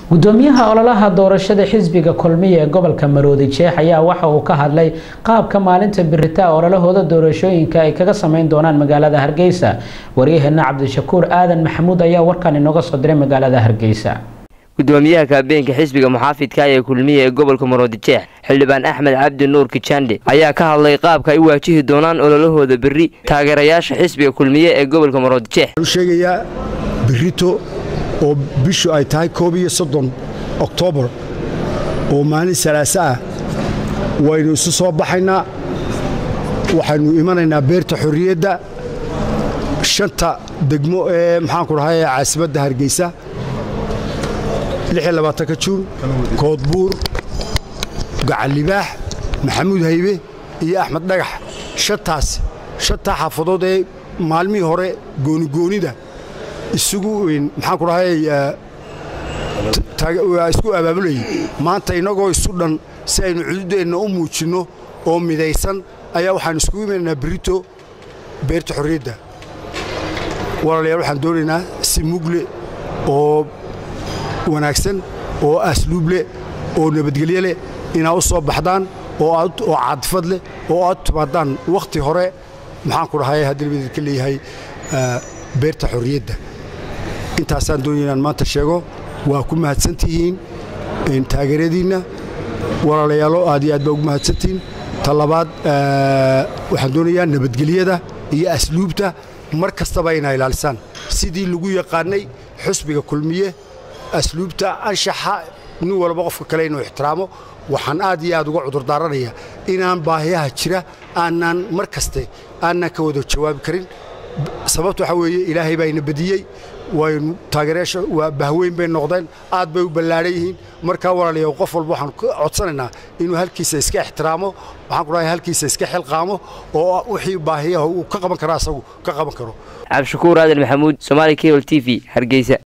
gudoomiyaha ololaha doorashada xisbiga kulmiye ee gobolka Maroodi Jeex ayaa waxa uu ka hadlay qaabka maalinta birita ololahooda doorashooyinka ay kaga sameyn doonaan magaalada Hargeysa. Wariyahana Cabdishakuur Aadan Maxamuud ayaa warkan inooga soo diray magaalada Hargeysa. gudoomiyaha kaabeenka xisbiga muxaafidka ee kulmiye ee gobolka Maroodi Jeex xildhibaan Axmed Cabdi Nuur Kijande ayaa ka hadlay qaabka ay waajihi doonaan ololahooda biri taageerayaasha xisbiga kulmiye ee gobolka Maroodi Jeex. sheegaya birito oo bishu ay tahay 31 Oktoobar oo maalin salaasa ah waynu isu soo baxaynaa waxaanu imanaynaa beerta xorriyadda shanta degmo ee maxaan ku rahay caasimadda Hargeysa 26 Juun Koodbuur Gacalibaax Maxamuud Haybe iyo Axmed Dhagax shanta xaafadood ee maalmii hore goonigoonida isugu maxaan ku rahay isku abaabulay maanta inagoo isu dhan si aynu cududeena u muujino oo midaysan ayaa waxaan isku imaynaa birito beerta xorriyadda walaalayaal waxaan doonaynaa si mugle oo wanaagsan oo asluub leh oo nabadgelyo leh inaa u soo baxdaan oo cadfad leh oo aad timaadaan waqti hore maxaan ku rahay haddii ka leeyahay beerta xorriyadda intaasaan doonaynaa maanta sheego waa ku mahadsantihiin taageeradiina walaalayaal aad iyo aad baa ugu mahadsantihiin talabaad waxaan doonayaa nabadgelyada iyo asluubta mar kastaba inay ilaalisaan sidii lagu yaqaanay xisbiga kulmiye asluubta anshaxa nin walba qofka kale inuu ixtiraamo waxaan aad iyo aad uga cudur daaranayaa inaan baahiyaha jira aanan mar kaste aanan ka wada jawaabi karin sababtu waxa weeye ilaahay baa ina badiyay waynu taageerayaasha waa bahweyn bay noqdeen aad bay u ballaaran yihiin marka walaalayaal qof walba waxaan ka codsanaynaa inuu halkiisa iska ixtiraamo waxaan ku rahay halkiisa iska xilqaamo oo wixii baahiyaha uu ka qaban karo asagu ka qaban karo. Cabdishakuur Aadan Maxamuud, Somali Cable TV, Hargeysa.